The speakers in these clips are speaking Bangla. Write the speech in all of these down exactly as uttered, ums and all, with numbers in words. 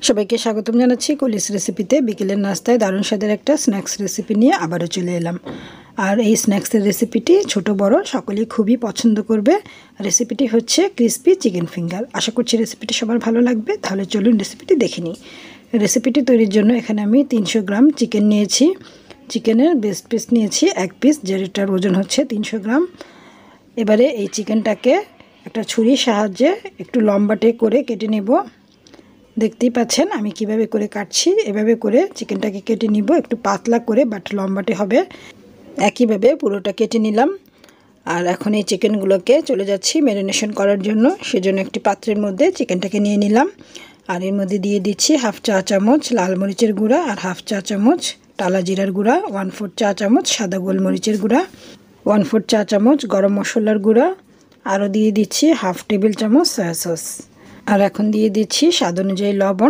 সবাইকে স্বাগতম জানাচ্ছি কোলিস রেসিপিতে। বিকেলের নাস্তায় দারুণ স্বাদের একটা স্ন্যাক্স রেসিপি নিয়ে আবারও চলে এলাম। আর এই স্ন্যাক্সের রেসিপিটি ছোট বড় সকলেই খুবই পছন্দ করবে। রেসিপিটি হচ্ছে ক্রিস্পি চিকেন ফিঙ্গার। আশা করছি রেসিপিটি সবার ভালো লাগবে। তাহলে চলুন রেসিপিটি দেখে নিই। রেসিপিটি তৈরির জন্য এখানে আমি তিনশো গ্রাম চিকেন নিয়েছি। চিকেনের বেস্ট পিস নিয়েছি এক পিস, যেটার ওজন হচ্ছে তিনশো গ্রাম। এবারে এই চিকেনটাকে একটা ছুরির সাহায্যে একটু লম্বাটে করে কেটে নেব। দেখতেই পাচ্ছেন আমি কিভাবে করে কাটছি। এভাবে করে চিকেনটাকে কেটে নিব, একটু পাতলা করে বাট লম্বাটে হবে। একইভাবে পুরোটা কেটে নিলাম। আর এখন এই চিকেনগুলোকে চলে যাচ্ছি ম্যারিনেশন করার জন্য। সেজন্য একটি পাত্রের মধ্যে চিকেনটাকে নিয়ে নিলাম। আর এর মধ্যে দিয়ে দিচ্ছি হাফ চা চামচ লাল মরিচের গুঁড়া আর হাফ চা চামচ টালা জিরার গুঁড়া, ওয়ান ফোর চা চামচ সাদা গোলমরিচের গুঁড়া, ওয়ান ফোর চা চামচ গরম মশলার গুঁড়া, আরও দিয়ে দিচ্ছি হাফ টেবিল চামচ সয়া সস। আর এখন দিয়ে দিচ্ছি স্বাদ অনুযায়ী লবণ।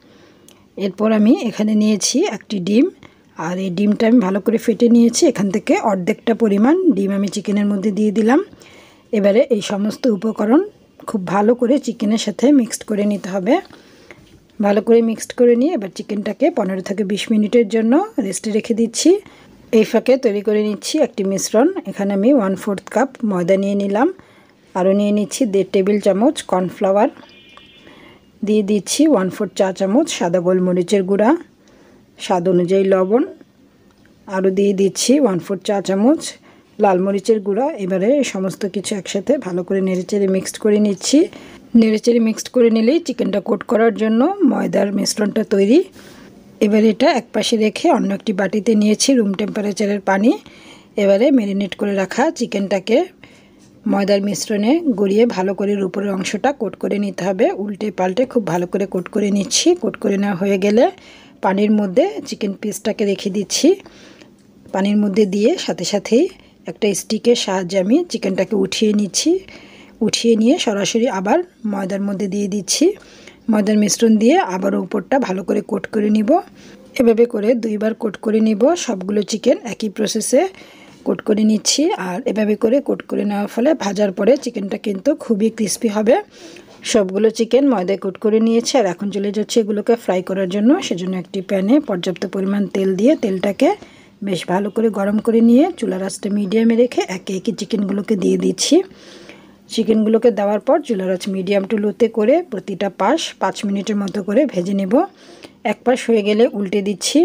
এরপর আমি এখানে নিয়েছি একটি ডিম। আর এই ডিমটা আমি ভালো করে ফেটে নিয়েছি। এখান থেকে অর্ধেকটা পরিমাণ ডিম আমি চিকেনের মধ্যে দিয়ে দিলাম। এবারে এই সমস্ত উপকরণ খুব ভালো করে চিকেনের সাথে মিক্সড করে নিতে হবে। ভালো করে মিক্সড করে নিয়ে এবার চিকেনটাকে পনেরো থেকে বিশ মিনিটের জন্য রেস্টে রেখে দিচ্ছি। এই ফাঁকে তৈরি করে নিচ্ছি একটি মিশ্রণ। এখানে আমি ওয়ান ফোর্থ কাপ ময়দা নিয়ে নিলাম। আরও নিয়ে নিচ্ছি দেড় টেবিল চামচ কর্নফ্লাওয়ার, দিয়ে দিচ্ছি ওয়ান ফোর চা চামচ সাদা গোলমরিচের গুঁড়া, স্বাদ অনুযায়ী লবণ, আরও দিয়ে দিচ্ছি ওয়ান ফোর চা চামচ লাল মরিচের গুঁড়া। এবারে সমস্ত কিছু একসাথে ভালো করে নেড়েচেড়ে মিক্সড করে নিচ্ছি। নেড়েচেড়ে মিক্সড করে নিলেই চিকেনটা কোট করার জন্য ময়দার মিশ্রণটা তৈরি। এবারে এটা একপাশে রেখে অন্য একটি বাটিতে নিয়েছি রুম টেম্পারেচারের পানি। এবারে ম্যারিনেট করে রাখা চিকেনটাকে ময়দার মিশ্রণে গড়িয়ে ভালো করে উপরের অংশটা কোট করে নিতে হবে। উল্টে পাল্টে খুব ভালো করে কোট করে নিচ্ছি। কোট করে নেওয়া হয়ে গেলে পানির মধ্যে চিকেন পিসটাকে রেখে দিচ্ছি। পানির মধ্যে দিয়ে সাথে সাথেই একটা স্টিকের সাহায্যে আমি চিকেনটাকে উঠিয়ে নিচ্ছি। উঠিয়ে নিয়ে সরাসরি আবার ময়দার মধ্যে দিয়ে দিচ্ছি। ময়দার মিশ্রণ দিয়ে আবারও উপরটা ভালো করে কোট করে নিব। এভাবে করে দুইবার কোট করে নিব। সবগুলো চিকেন একই প্রসেসে কোট করে নিচ্ছি। আর এভাবে করে কোট করে নেওয়ার ফলে ভাজার পরে চিকেনটা কিন্তু খুবই ক্রিস্পি হবে। সবগুলো চিকেন ময়দায় কোট করে নিয়েছি। আর এখন চলে যাচ্ছে এগুলোকে ফ্রাই করার জন্য। সেজন্য একটি প্যানে পর্যাপ্ত পরিমাণ তেল দিয়ে তেলটাকে বেশ ভালো করে গরম করে নিয়ে চুলার আঁচটা মিডিয়ামে রেখে একে একে চিকেনগুলোকে দিয়ে দিচ্ছি। চিকেনগুলোকে দেওয়ার পর চুলার আঁচ মিডিয়াম টু লোতে করে প্রতিটা পাশ পাঁচ মিনিটের মতো করে ভেজে নেব। এক পাশ হয়ে গেলে উল্টে দিচ্ছি।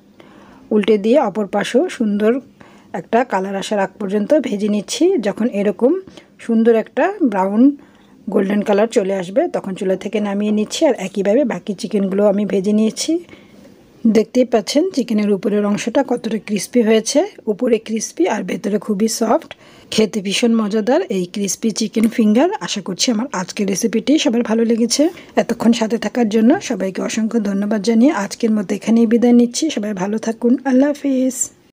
উল্টে দিয়ে অপর পাশেও সুন্দর একটা কালার আসার আগ পর্যন্ত ভেজে নিচ্ছি। যখন এরকম সুন্দর একটা ব্রাউন গোল্ডেন কালার চলে আসবে তখন চুলা থেকে নামিয়ে নিচ্ছি। আর একইভাবে বাকি চিকেনগুলো আমি ভেজে নিয়েছি। দেখতেই পাচ্ছেন চিকেনের উপরের অংশটা কতটা ক্রিস্পি হয়েছে। উপরে ক্রিস্পি আর ভেতরে খুবই সফট, খেতে ভীষণ মজাদার এই ক্রিস্পি চিকেন ফিঙ্গার। আশা করছি আমার আজকের রেসিপিটি সবার ভালো লেগেছে। এতক্ষণ সাথে থাকার জন্য সবাইকে অসংখ্য ধন্যবাদ জানিয়ে আজকের মতো এখানেই বিদায় নিচ্ছি। সবাই ভালো থাকুন। আল্লাহ হাফিজ।